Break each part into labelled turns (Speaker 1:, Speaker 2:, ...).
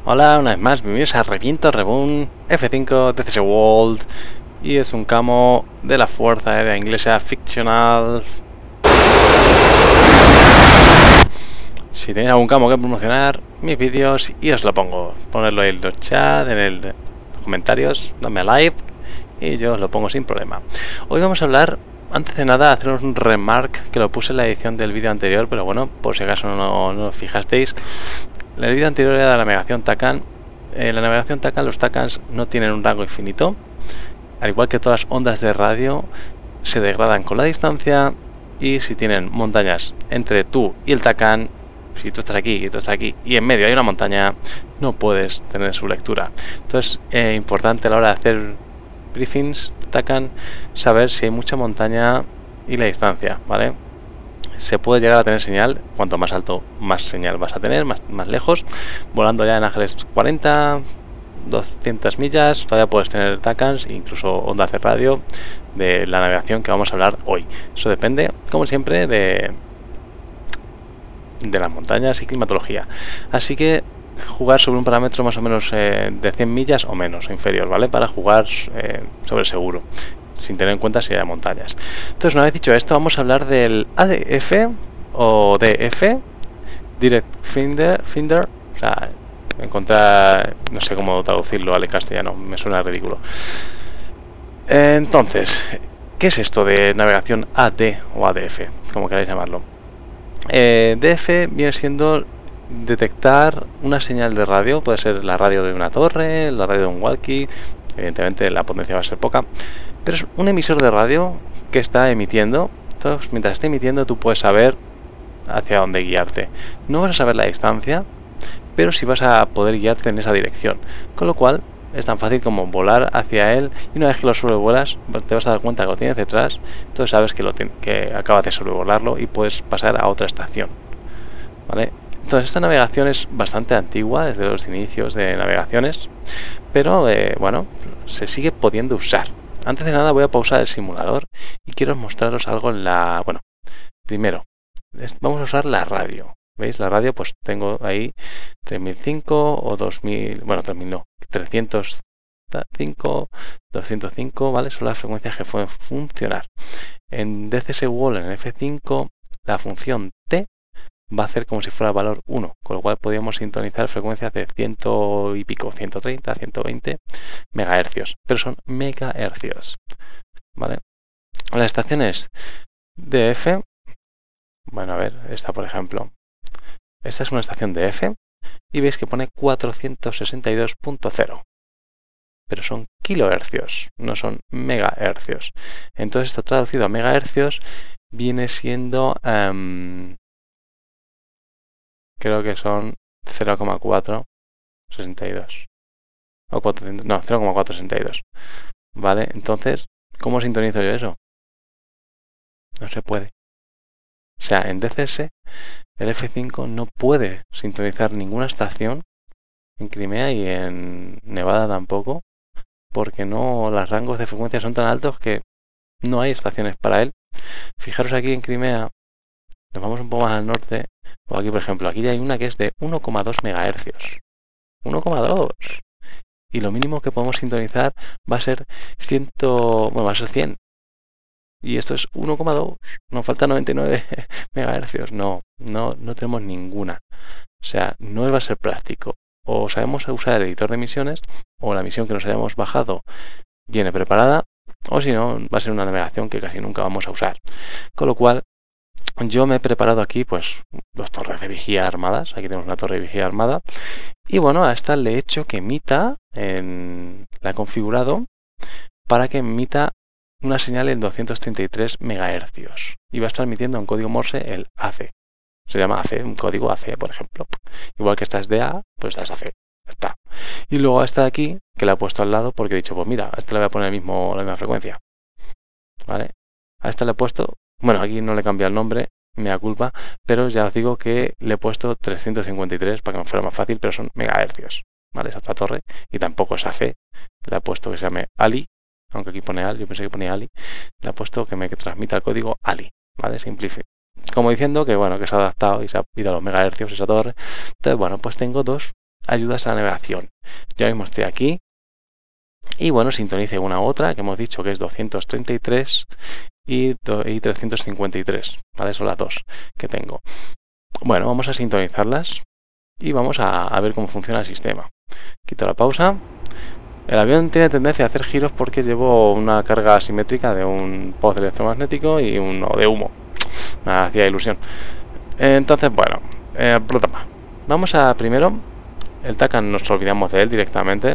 Speaker 1: Hola, una vez más, bienvenidos a Reviento Reboon F5 DCS World. Y es un camo de la Fuerza Aérea Inglesa ficcional. Si tenéis algún camo que promocionar, mis vídeos, y os lo pongo. Ponerlo en los chats, en los comentarios, dame a like y yo os lo pongo sin problema. Hoy vamos a hablar, antes de nada, haceros un remark que lo puse en la edición del vídeo anterior, pero bueno, por si acaso no os fijasteis. El vídeo anterior era de la navegación TACAN. En la navegación TACAN, los TACANs no tienen un rango infinito. Al igual que todas las ondas de radio, se degradan con la distancia. Y si tienen montañas entre tú y el TACAN, si tú estás aquí y tú estás aquí y en medio hay una montaña, no puedes tener su lectura. Entonces, importante a la hora de hacer briefings TACAN, saber si hay mucha montaña y la distancia, ¿vale? Se puede llegar a tener señal, cuanto más alto más señal vas a tener, más lejos. Volando ya en Ángeles 40, 200 millas, todavía puedes tener TACANs, incluso ondas de radio de la navegación que vamos a hablar hoy. Eso depende, como siempre, de las montañas y climatología. Así que jugar sobre un parámetro más o menos de 100 millas o menos, o inferior, ¿vale? Para jugar sobre seguro, sin tener en cuenta si hay montañas. Entonces, una vez dicho esto, vamos a hablar del ADF o DF, Direct Finder, o sea, encontrar, no sé cómo traducirlo al castellano, me suena ridículo. Entonces, ¿qué es esto de navegación AD o ADF, como queráis llamarlo? DF viene siendo detectar una señal de radio, puede ser la radio de una torre, la radio de un walkie. Evidentemente la potencia va a ser poca, pero es un emisor de radio que está emitiendo. Entonces, mientras esté emitiendo, tú puedes saber hacia dónde guiarte. No vas a saber la distancia, pero sí vas a poder guiarte en esa dirección, con lo cual es tan fácil como volar hacia él, y una vez que lo sobrevuelas te vas a dar cuenta que lo tienes detrás. Entonces sabes que acabas de sobrevolarlo y puedes pasar a otra estación, ¿vale? Entonces esta navegación es bastante antigua, desde los inicios de navegaciones, pero bueno, se sigue pudiendo usar. Antes de nada voy a pausar el simulador y quiero mostraros algo en la... Bueno, primero vamos a usar la radio. ¿Veis? La radio, pues tengo ahí 3005 o 2000, bueno, 3000 no, 305, 205, ¿vale? Son las frecuencias que pueden funcionar. En DCS World, en F5, la función T va a hacer como si fuera el valor 1, con lo cual podríamos sintonizar frecuencias de 100 y pico, 130, 120 megahercios, pero son megahercios, ¿vale? Las estaciones DF, bueno, a ver, esta por ejemplo, esta es una estación DF y veis que pone 462.0, pero son kilohercios, no son megahercios. Entonces esto traducido a megahercios viene siendo... creo que son 0,462 o 400, no, 0,462, ¿vale? Entonces, ¿cómo sintonizo yo eso? No se puede. O sea, en DCS el F5 no puede sintonizar ninguna estación en Crimea y en Nevada tampoco, porque no, los rangos de frecuencia son tan altos que no hay estaciones para él. Fijaros aquí en Crimea, nos vamos un poco más al norte, o aquí por ejemplo, aquí ya hay una que es de 1,2 megahercios. 1,2. Y lo mínimo que podemos sintonizar va a ser 100, bueno, va a ser 100. Y esto es 1,2. Nos falta 99 megahercios. No tenemos ninguna. O sea, no va a ser práctico. O sabemos usar el editor de emisiones, o la emisión que nos hayamos bajado viene preparada, o si no, va a ser una navegación que casi nunca vamos a usar. Con lo cual, yo me he preparado aquí pues dos torres de vigía armadas. Aquí tenemos una torre de vigía armada. Y bueno, a esta le he hecho que emita, la he configurado para que emita una señal en 233 megahercios. Y va a estar emitiendo en código Morse el AC. Se llama AC, un código AC, por ejemplo. Igual que esta es DA, pues esta es AC. Está. Y luego a esta de aquí, que la he puesto al lado porque he dicho, pues mira, a esta le voy a poner la misma frecuencia. ¿Vale? A esta le he puesto... Bueno, aquí no le cambia el nombre, me da culpa, pero ya os digo que le he puesto 353 para que me fuera más fácil, pero son megahercios, ¿vale? Es otra torre y tampoco es AC. Le he puesto que se llame Ali, aunque aquí pone AL, yo pensé que ponía Ali. Le he puesto que me transmita el código Ali, ¿vale? Simplifico. Como diciendo que, bueno, que se ha adaptado y se ha ido a los megahercios esa torre. Entonces, bueno, pues tengo dos ayudas a la navegación. Yo ahora mismo estoy aquí y bueno, sintonice una u otra que hemos dicho que es 233 y 353, ¿vale? Son las dos que tengo. Bueno, vamos a sintonizarlas y vamos a ver cómo funciona el sistema. Quito la pausa. El avión tiene tendencia a hacer giros porque llevo una carga asimétrica de un pozo electromagnético y uno de humo. Me hacía ilusión. Entonces, bueno, vamos a primero, el TACAN nos olvidamos de él directamente.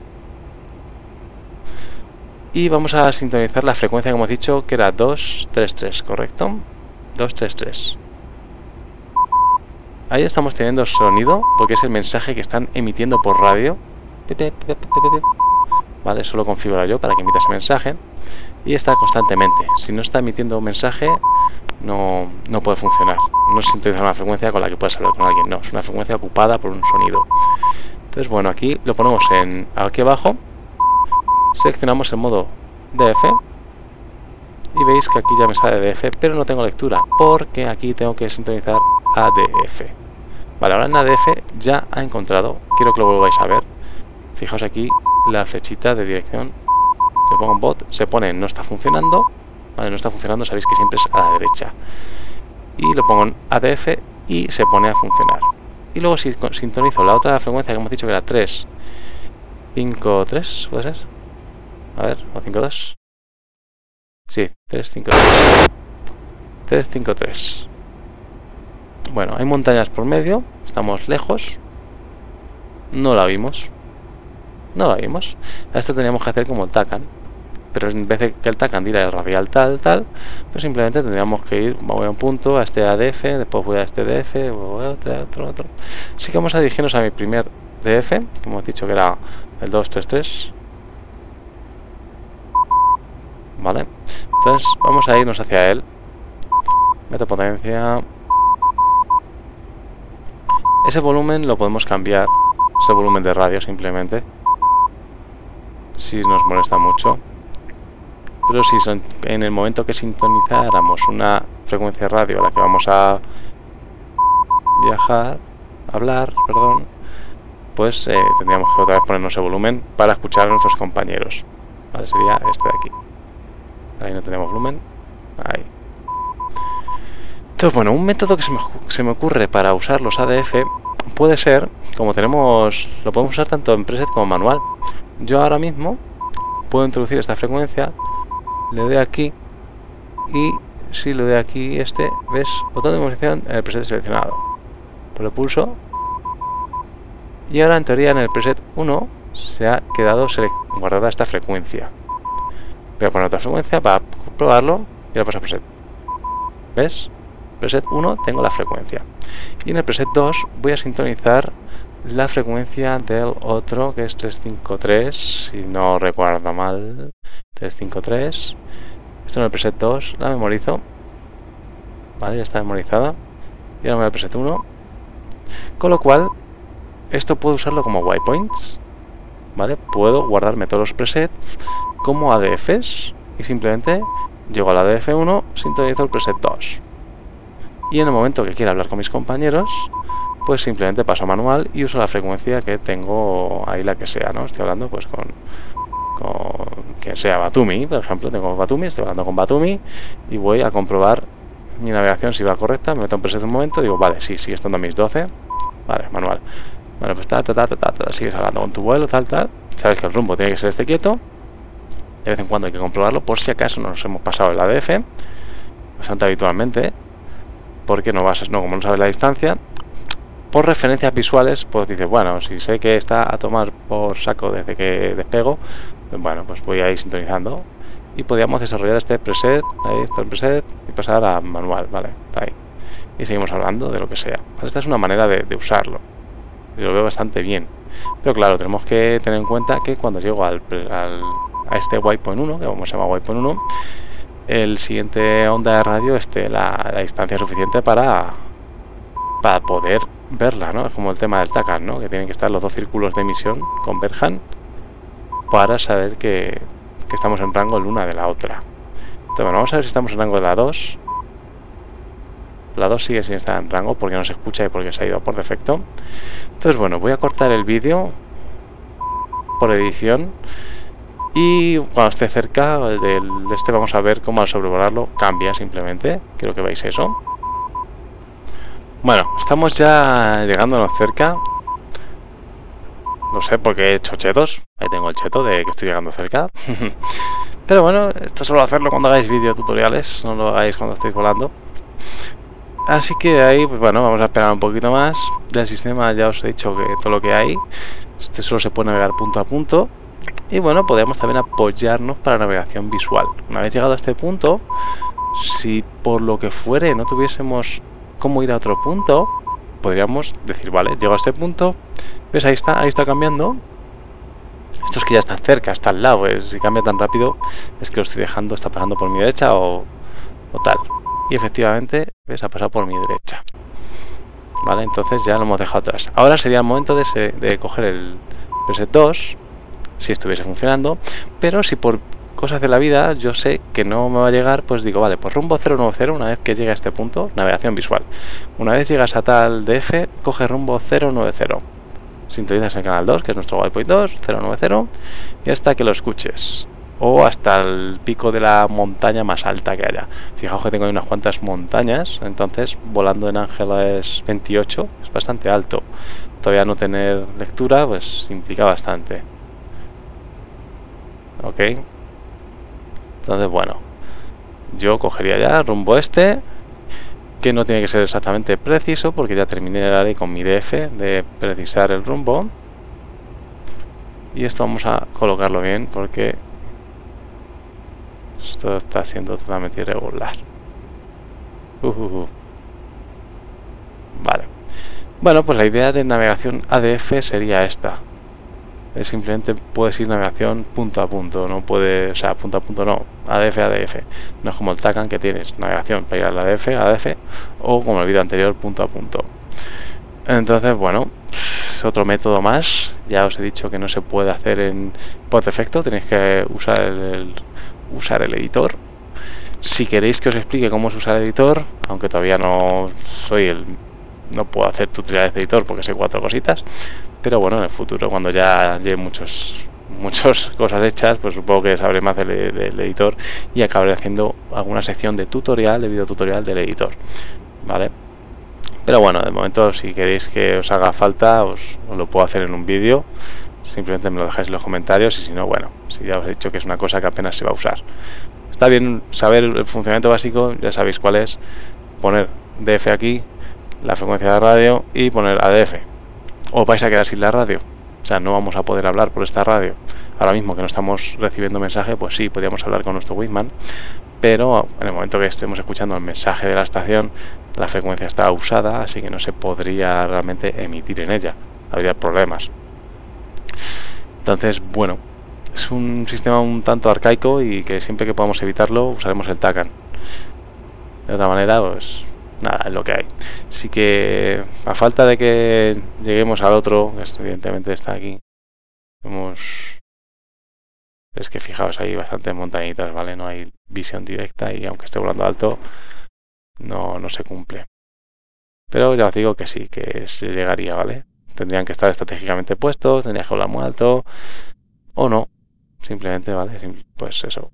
Speaker 1: Y vamos a sintonizar la frecuencia que hemos dicho que era 233, ¿correcto? 233. Ahí estamos teniendo sonido porque es el mensaje que están emitiendo por radio. Vale, eso lo configuro yo para que emita ese mensaje. Y está constantemente. Si no está emitiendo un mensaje, no puede funcionar. No es sintonizar una frecuencia con la que puedas hablar con alguien. No, es una frecuencia ocupada por un sonido. Entonces, bueno, aquí lo ponemos aquí abajo. Seleccionamos el modo DF. Y veis que aquí ya me sale DF, pero no tengo lectura. Porque aquí tengo que sintonizar ADF. Vale, ahora en ADF ya ha encontrado. Quiero que lo volváis a ver. Fijaos aquí la flechita de dirección. Le pongo un bot, se pone no está funcionando. Vale, no está funcionando, sabéis que siempre es a la derecha. Y lo pongo en ADF y se pone a funcionar. Y luego si sintonizo la otra frecuencia que hemos dicho que era 353, ¿puede ser? A ver, o 52. Sí, 353. 353. Bueno, hay montañas por medio, estamos lejos. No la vimos. No la vimos. A esto teníamos que hacer como el TACAN. Pero en vez de que el TACAN diera el radial tal, pues simplemente tendríamos que ir, voy a un punto, a este ADF, después voy a este DF, voy a otro. Así que vamos a dirigirnos a mi primer DF, que hemos dicho que era el 233. Vale. Entonces vamos a irnos hacia él. Meto potencia. Ese volumen lo podemos cambiar. Ese volumen de radio simplemente. Si nos molesta mucho. Pero si en el momento que sintonizáramos una frecuencia radio a la que vamos a hablar, pues tendríamos que otra vez ponernos ese volumen para escuchar a nuestros compañeros. Vale, sería este de aquí. Ahí no tenemos volumen. Ahí. Entonces, bueno, un método que se me ocurre para usar los ADF puede ser, como lo podemos usar tanto en preset como manual. Yo ahora mismo puedo introducir esta frecuencia, le doy aquí y si le doy aquí ¿ves? Botón de movilización en el preset seleccionado. Pues lo pulso y ahora en teoría en el preset 1 se ha quedado guardada esta frecuencia. Voy a poner otra frecuencia para comprobarlo y ahora paso a preset. ¿Ves? Preset 1 tengo la frecuencia. Y en el preset 2 voy a sintonizar la frecuencia del otro, que es 353, si no recuerdo mal. 353. Esto en el preset 2 la memorizo. Vale, ya está memorizada. Y ahora me voy al preset 1. Con lo cual, esto puedo usarlo como waypoints. ¿Vale? Puedo guardarme todos los presets como ADFs y simplemente llego al ADF 1, sintonizo el preset 2. Y en el momento que quiera hablar con mis compañeros, pues simplemente paso a manual y uso la frecuencia que tengo ahí, la que sea, ¿no? Estoy hablando pues con que sea Batumi, por ejemplo, tengo Batumi, estoy hablando con Batumi y voy a comprobar mi navegación si va correcta, me meto en preset un momento, digo, vale, sí, sigue estando a mis 12, vale, manual. Bueno, pues sigues hablando con tu vuelo, sabes que el rumbo tiene que ser quieto, de vez en cuando hay que comprobarlo, por si acaso nos hemos pasado el ADF, bastante habitualmente, porque como no sabes la distancia, por referencias visuales, pues dices, bueno, si sé que está a tomar por saco desde que despego, pues bueno, pues voy a ir sintonizando y podríamos desarrollar este preset, ahí está el preset, y pasar a manual, vale, está ahí, y seguimos hablando de lo que sea. Esta es una manera de usarlo. Y lo veo bastante bien, pero claro, tenemos que tener en cuenta que cuando llego a este waypoint 1, que vamos a llamar waypoint 1, el siguiente onda de radio esté la distancia suficiente para poder verla, ¿no? Es como el tema del TACAN, ¿no? Que tienen que estar los dos círculos de emisión converjan para saber que estamos en rango el una de la otra. Entonces, bueno, vamos a ver si estamos en rango de la 2. La 2 sigue sin estar en rango porque no se escucha y porque se ha ido por defecto. Entonces, bueno, voy a cortar el vídeo por edición. Y cuando esté cerca del este vamos a ver cómo al sobrevolarlo cambia simplemente. Quiero que veáis eso. Bueno, estamos ya llegándonos cerca. No sé porque he hecho chetos. Ahí tengo el cheto de que estoy llegando cerca. Pero bueno, esto solo hacerlo cuando hagáis videotutoriales, no lo hagáis cuando estéis volando. Así que ahí, pues bueno, vamos a esperar un poquito más. Del sistema ya os he dicho que todo lo que hay. Este solo se puede navegar punto a punto. Y bueno, podemos también apoyarnos para navegación visual. Una vez llegado a este punto, si por lo que fuere no tuviésemos cómo ir a otro punto, podríamos decir, vale, llego a este punto, ¿ves? Ahí está cambiando. Esto es que ya está cerca, está al lado, si cambia tan rápido es que lo estoy dejando, está pasando por mi derecha o tal. Y efectivamente, ¿ves? Ha pasado por mi derecha. Vale, entonces ya lo hemos dejado atrás. Ahora sería el momento de coger el preset 2, si estuviese funcionando, pero si por cosas de la vida yo sé que no me va a llegar, pues digo, vale, pues rumbo 090, una vez que llegue a este punto, navegación visual. Una vez llegas a tal DF, coge rumbo 090. Sintonizas el canal 2, que es nuestro waypoint 2, 090, y hasta que lo escuches. O hasta el pico de la montaña más alta que haya. Fijaos que tengo ahí unas cuantas montañas, entonces volando en Ángeles 28 es bastante alto. Todavía no tener lectura, pues implica bastante. Ok. Entonces, bueno, yo cogería ya rumbo este, que no tiene que ser exactamente preciso, porque ya terminé el área con mi DF de precisar el rumbo. Y esto vamos a colocarlo bien, porque esto está siendo totalmente irregular. Vale. Bueno, pues la idea de navegación ADF sería esta. Simplemente puedes ir navegación punto a punto, no puede, o sea, punto a punto no, ADF, ADF. No es como el TACAN que tienes navegación para ir al ADF, ADF, o como el vídeo anterior, punto a punto. Entonces, bueno, otro método más. Ya os he dicho que no se puede hacer por defecto, tenéis que usar el editor. Si queréis que os explique cómo es usar el editor, aunque todavía no puedo hacer tutoriales de editor porque sé 4 cositas, pero bueno, en el futuro, cuando ya lleve muchas cosas hechas, pues supongo que sabré más del editor y acabaré haciendo alguna sección de tutorial, de video tutorial del editor, ¿vale? Pero bueno, de momento, si queréis que os haga falta, os lo puedo hacer en un vídeo. Simplemente me lo dejáis en los comentarios, y si no, bueno, si ya os he dicho que es una cosa que apenas se va a usar. Está bien saber el funcionamiento básico, ya sabéis cuál es. Poner DF aquí, la frecuencia de radio, y poner ADF. O vais a quedar sin la radio. O sea, no vamos a poder hablar por esta radio. Ahora mismo que no estamos recibiendo mensaje, pues sí, podríamos hablar con nuestro Wingman. Pero en el momento que estemos escuchando el mensaje de la estación, la frecuencia está usada, así que no se podría realmente emitir en ella. Habría problemas. Entonces, bueno, es un sistema un tanto arcaico y que siempre que podamos evitarlo usaremos el TACAN. De otra manera, pues nada, es lo que hay. Así que a falta de que lleguemos al otro, que evidentemente está aquí, es que fijaos, hay bastantes montañitas, ¿vale? No hay visión directa y aunque esté volando alto, no se cumple. Pero ya os digo que sí, que se llegaría, ¿vale? Tendrían que estar estratégicamente puestos, tendrían que volar muy alto, o no, simplemente, ¿vale? Pues eso.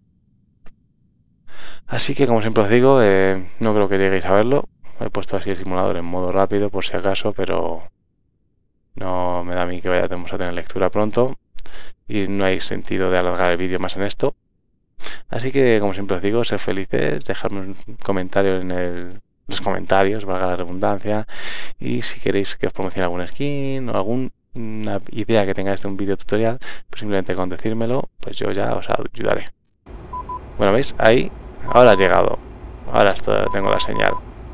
Speaker 1: Así que, como siempre os digo, no creo que lleguéis a verlo. He puesto así el simulador en modo rápido, por si acaso, pero no me da a mí que vayamos a tener lectura pronto. Y no hay sentido de alargar el vídeo más en esto. Así que, como siempre os digo, sed felices, dejadme un comentario en los comentarios, valga la redundancia, y si queréis que os promocione algún skin o alguna idea que tengáis de un vídeo tutorial, pues simplemente con decírmelo, pues yo ya os ayudaré. Bueno, ¿veis? Ahí, ahora ha llegado. Ahora tengo la señal.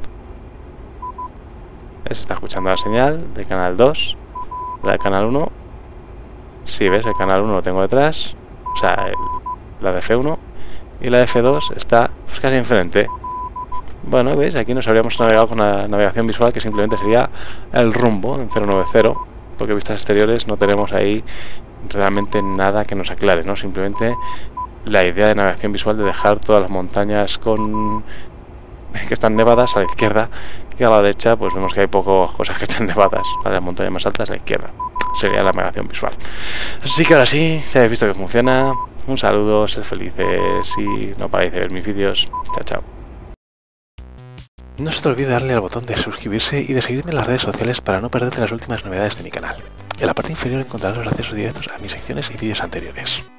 Speaker 1: Se está escuchando la señal del canal 2, del canal 1. Sí, ¿ves? El canal 1 lo tengo detrás, o sea, la de F1, y la de F2 está pues casi enfrente. Bueno, ¿veis? Aquí nos habríamos navegado con la navegación visual, que simplemente sería el rumbo en 090, porque vistas exteriores no tenemos ahí realmente nada que nos aclare, ¿no? Simplemente la idea de navegación visual de dejar todas las montañas con que están nevadas a la izquierda, y a la derecha pues vemos que hay pocas cosas que están nevadas, ¿vale? Las montañas más altas a la izquierda. Sería la navegación visual. Así que ahora sí, ya habéis visto que funciona. Un saludo, sed felices y no paráis de ver mis vídeos. Chao, chao. No se te olvide darle al botón de suscribirse y de seguirme en las redes sociales para no perderte las últimas novedades de mi canal. En la parte inferior encontrarás los accesos directos a mis secciones y vídeos anteriores.